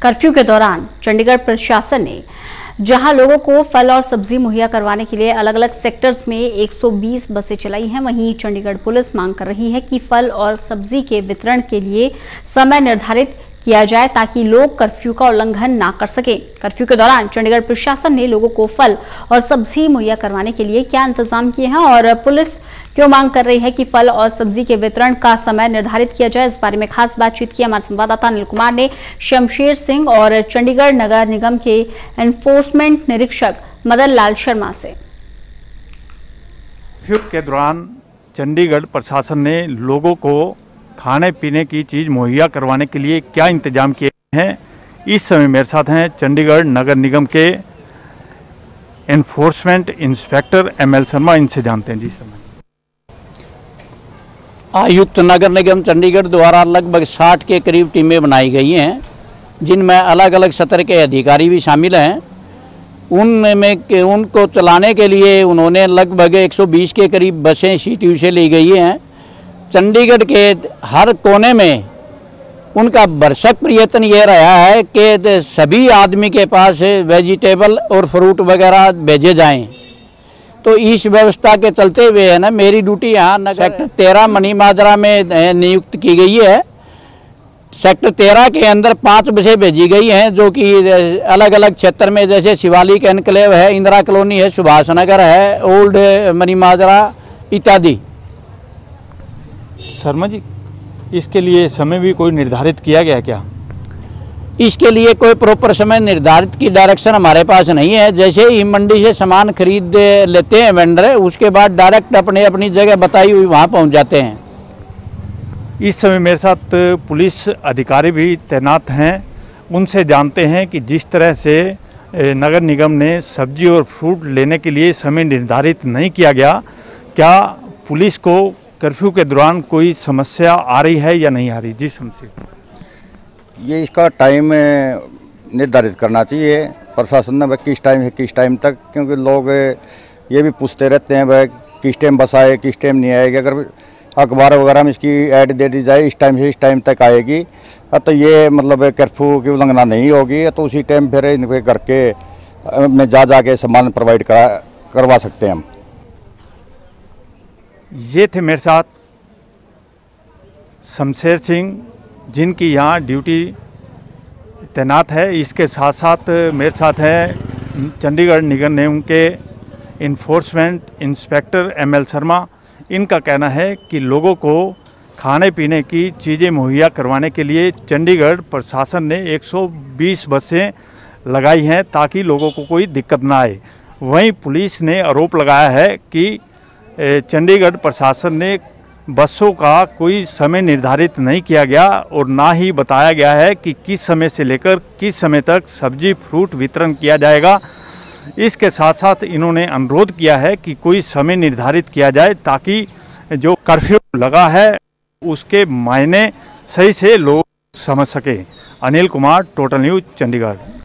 Curfew के दौरान चंडीगढ़ प्रशासन ने जहां लोगों को फल और सब्जी मुहैया करवाने के लिए अलग अलग सेक्टर्स में 120 बसें चलाई हैं, वहीं चंडीगढ़ पुलिस मांग कर रही है कि फल और सब्जी के वितरण के लिए समय निर्धारित किया जाए ताकि लोग कर्फ्यू का उल्लंघन ना कर सके। कर्फ्यू के दौरान चंडीगढ़ प्रशासन ने लोगों को फल और सब्जी मुहैया करवाने के लिए क्या इंतजाम किए हैं और पुलिस क्यों मांग कर रही है कि फल और सब्जी के वितरण का समय निर्धारित किया जाए, इस बारे में खास बातचीत की हमारे संवाददाता अनिल कुमार ने शमशेर सिंह और चंडीगढ़ नगर निगम के एनफोर्समेंट निरीक्षक मदन लाल शर्मा से। कर्फ्यू के दौरान चंडीगढ़ प्रशासन ने लोगों को खाने पीने की चीज़ मुहैया करवाने के लिए क्या इंतजाम किए हैं, इस समय मेरे साथ हैं चंडीगढ़ नगर निगम के एनफोर्समेंट इंस्पेक्टर ML शर्मा। इनसे जानते हैं। जी सर। आयुक्त नगर निगम चंडीगढ़ द्वारा लगभग 60 के करीब टीमें बनाई गई हैं, जिनमें अलग अलग सत्र के अधिकारी भी शामिल हैं। उनमें उनको चलाने के लिए उन्होंने लगभग 120 के करीब बसें CTU से ली गई हैं। चंडीगढ़ के हर कोने में उनका भरसक प्रयत्न ये रहा है कि सभी आदमी के पास वेजिटेबल और फ्रूट वगैरह भेजे जाएं। तो इस व्यवस्था के चलते हुए है ना, मेरी ड्यूटी यहाँ सेक्टर 13 मनी माजरा में नियुक्त की गई है। सेक्टर 13 के अंदर 5 बसें भेजी गई हैं, जो कि अलग अलग क्षेत्र में जैसे शिवालिक एनक्लेव है, इंदिरा कॉलोनी है, सुभाष नगर है, ओल्ड मनी माजरा इत्यादि। शर्मा जी, इसके लिए समय भी कोई निर्धारित किया गया क्या? इसके लिए कोई प्रॉपर समय निर्धारित की डायरेक्शन हमारे पास नहीं है। जैसे ही मंडी से सामान खरीद लेते हैं वेंडर, उसके बाद डायरेक्ट अपनी जगह बताई हुई वहाँ पहुँच जाते हैं। इस समय मेरे साथ पुलिस अधिकारी भी तैनात हैं, उनसे जानते हैं कि जिस तरह से नगर निगम ने सब्जी और फ्रूट लेने के लिए समय निर्धारित नहीं किया गया, क्या पुलिस को कर्फ्यू के दौरान कोई समस्या आ रही है या नहीं आ रही? जी समझिए। ये इसका टाइम निर्धारित करना चाहिए प्रशासन ने, किस टाइम से किस टाइम तक, क्योंकि लोग ये भी पूछते रहते हैं भाई किस टाइम बस आए, किस टाइम नहीं आएगी। अगर अखबार वगैरह में इसकी ऐड दे दी जाए इस टाइम से इस टाइम तक आएगी, तो ये मतलब कर्फ्यू की उल्लंघना नहीं होगी, तो उसी टाइम फिर इनके करके में जा के सामान प्रोवाइड करवा सकते हैं हम। ये थे मेरे साथ शमशेर सिंह, जिनकी यहाँ ड्यूटी तैनात है। इसके साथ साथ मेरे साथ हैं चंडीगढ़ निगम निगम के इन्फोर्समेंट इंस्पेक्टर ML शर्मा। इनका कहना है कि लोगों को खाने पीने की चीज़ें मुहैया करवाने के लिए चंडीगढ़ प्रशासन ने 120 बसें लगाई हैं ताकि लोगों को कोई दिक्कत ना आए। वहीं पुलिस ने आरोप लगाया है कि चंडीगढ़ प्रशासन ने बसों का कोई समय निर्धारित नहीं किया गया और ना ही बताया गया है कि किस समय से लेकर किस समय तक सब्जी फ्रूट वितरण किया जाएगा। इसके साथ साथ इन्होंने अनुरोध किया है कि कोई समय निर्धारित किया जाए ताकि जो कर्फ्यू लगा है उसके मायने सही से लोग समझ सकें। Anil Kumar, total news, Chandigarh.